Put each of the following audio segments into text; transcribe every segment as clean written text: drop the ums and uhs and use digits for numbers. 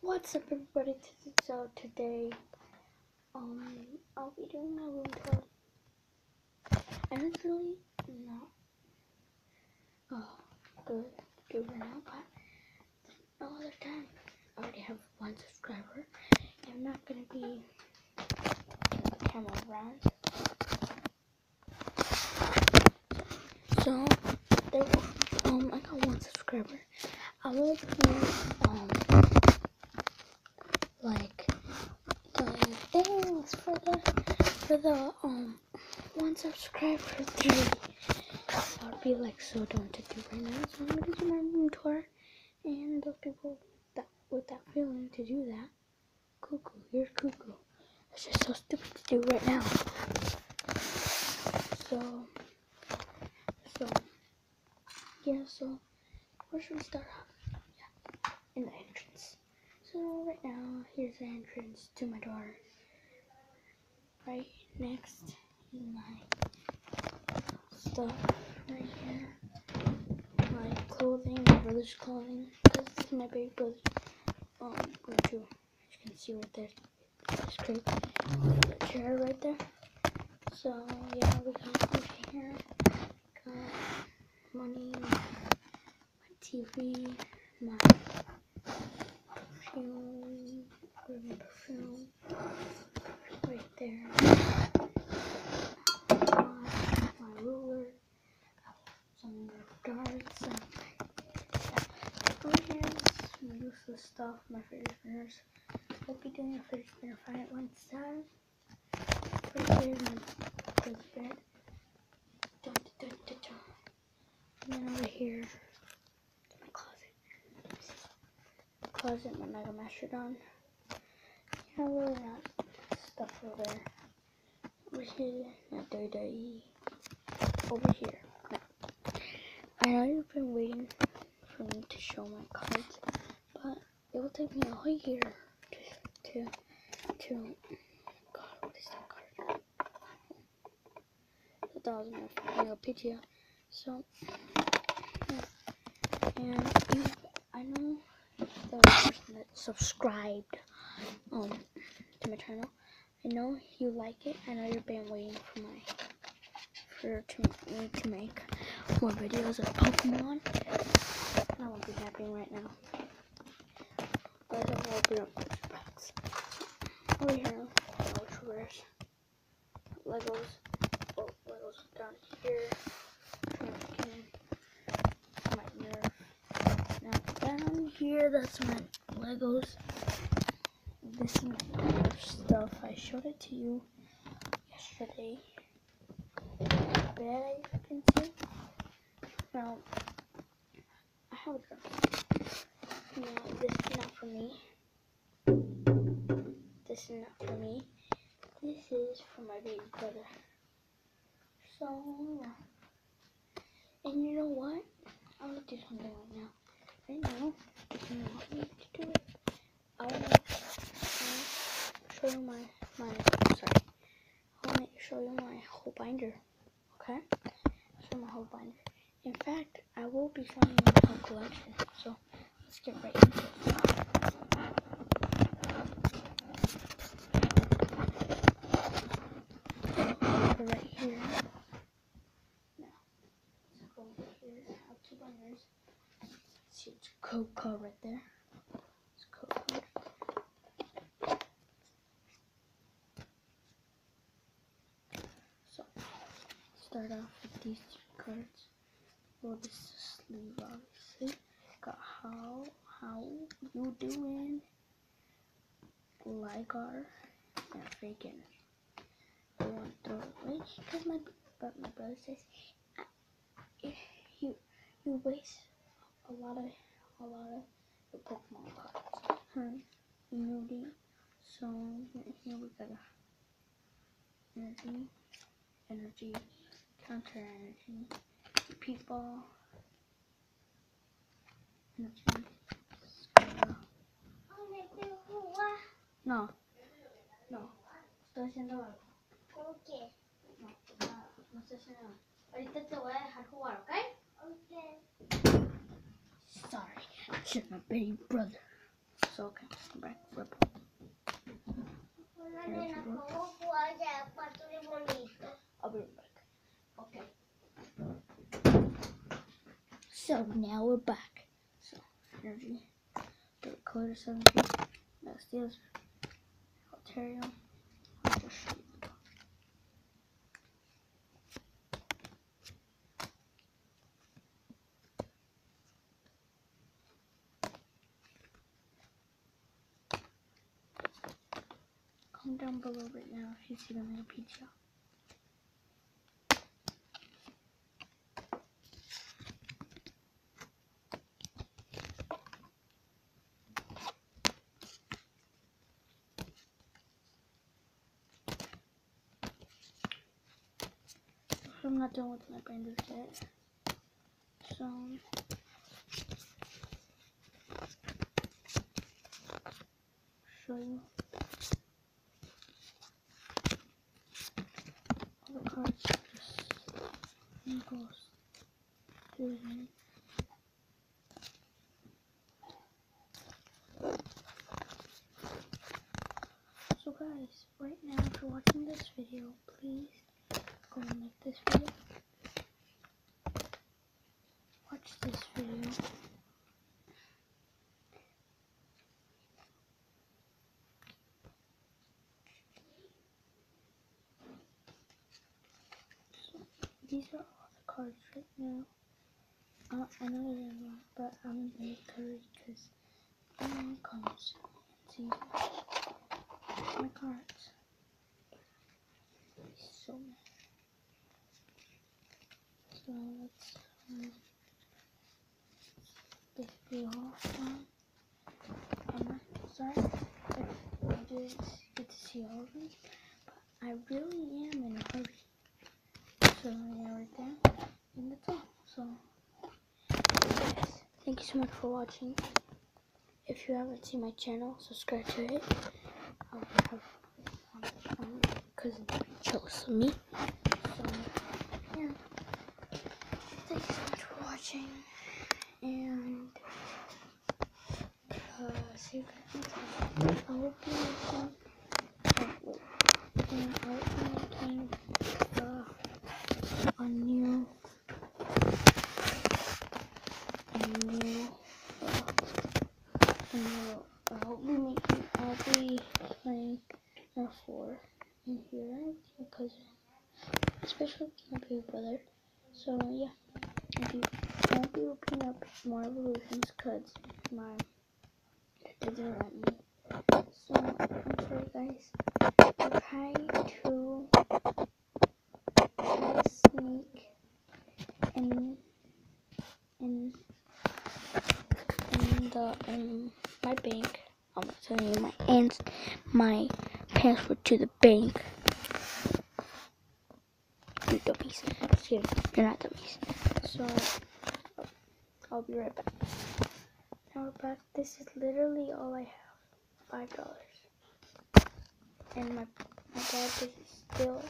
What's up, everybody? So today, I'll be doing my room tour, and it's really not good to do right now, but no other time. I already have 1 subscriber, and I'm not gonna be turning the camera around. So there, I got 1 subscriber. I will do like the things for the 1 subscriber 3. That would be like so dumb to do right now. So I'm gonna do my room tour, and those people that with that feeling to do that, cuckoo, you're cuckoo. It's just so stupid to do right now. So yeah. So where should we start off? Yeah, in the entrance. So right now, here's the entrance to my door. Right next is my stuff right here. My clothing, my brother's clothing. Because this is my baby brother's go-to. As you can see right there, this crate. The chair right there. So yeah, we got over here. Got money, my TV, my perfume right there. My ruler, some darts, and over here is some useless stuff. My fidget spinners. I'll be doing a fidget spinner fight once time. Right here is my brother's bed. And then over here is my closet, my Mega Mastodon. Yeah, really not stuff over there. Over here, not dirty. Over here. Now, I know you've been waiting for me to show my cards, but it will take me a whole year to God, what is that card? That was my PTO. So, yeah. And I know the person that subscribed to my channel. I know you like it. I know you've been waiting for me to make more videos of Pokemon. That won't be happening right now. But I will be on booster packs. Over here, Ultraverse, Legos. Oh, Legos down here. My Nerf. Now down here, that's my Legos. This is my Nerf stuff. I showed it to you yesterday. Bed, you can see. Now, I have a girl. Now, this is not for me. This is not for me. This is for my baby brother. So, and you know what? I'm gonna do something right now. Right now, if you want me to do it, I want to show you I want to show you my whole binder. Okay? Show my whole binder. In fact, I will be showing you my whole collection. So let's get right into it. Right here. Now, let's go over here. I have 2 binders. See, it's a code card right there. It's a code card. So, start off with these 3 cards. Well, this is the sleeve, obviously. Got how you doing? Ligar and fake energy. I want to throw it away because my brother says you waste a lot of the Pokemon cards. Immunity. So here we got energy, counter energy, people, energy. No, estoy haciendo algo. ¿Cómo qué? No, no estoy haciendo algo. Ahorita te voy a dejar jugar, ¿ok? Okay. Sorry, it's just my baby brother. So okay, come back. Rip. I'll be right back. Okay. So now we're back. So energy, the recorder 17, that's the Ontario. I'll just show you. Comment down below right now if you see them in a pizza. I'm not done with my branders yet. So show you all the cards. Just goes through here. So guys, right now if you're watching this video, please go and like this video. Watch this video. So, these are all the cards right now. I know there's one, but I'm gonna make cards because everyone comes and sees my cards. So many. So let's basically all done. I'm sorry if you didn't get to see all of them, but I really am in a hurry. So yeah, right there, and that's all. So guys, thank you so much for watching. If you haven't seen my channel, subscribe to it. I'll have cousin chose me. So yeah, thank you so much for watching, and see you guys next time. I will be making a new I'll be playing R4 in here with my cousin, especially with my big brother. So yeah, I won't be opening up more evolutions because my dad doesn't let me. So I'm sorry guys. I'm trying to sneak in my bank. I'm not telling you my password to the bank. You dummies. Just kidding. You're not dummies. So I'll be right back. Now we're back. This is literally all I have. $5. And my dad is still.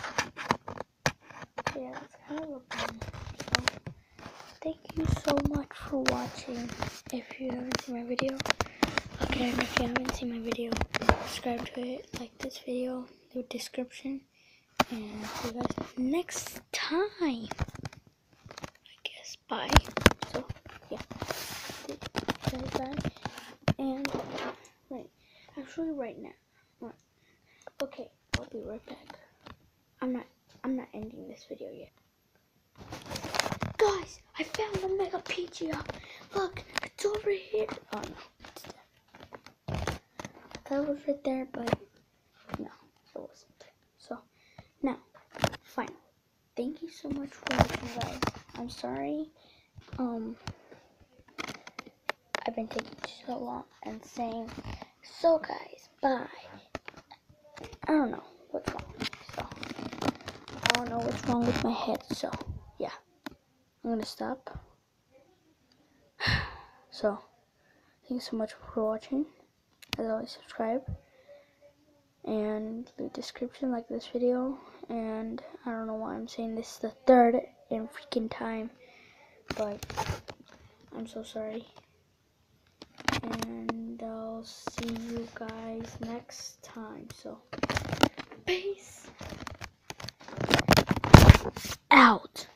Yeah, that's kind of a bummer. So thank you so much for watching. If you haven't seen my video, again, if you haven't seen my video, subscribe to it, like this video, the description, and see you guys next time. I guess. Bye. So yeah, bye. And actually right now. Okay, I'll be right back. I'm not ending this video yet. Guys, I found the Mega Pizza. Look, it's over here. Oh no, it's there. I thought it was right there, but no, it wasn't. So now, finally, thank you so much for watching, guys. I'm sorry. I've been taking so long and saying, so guys, bye. I don't know what's wrong. So I don't know what's wrong with my head. So yeah, I'm gonna stop. So thank you so much for watching. As always, subscribe and leave a description, like this video. And I don't know why I'm saying this is the third in freaking time, but I'm so sorry. And I'll I'll see you guys next time. So, peace out.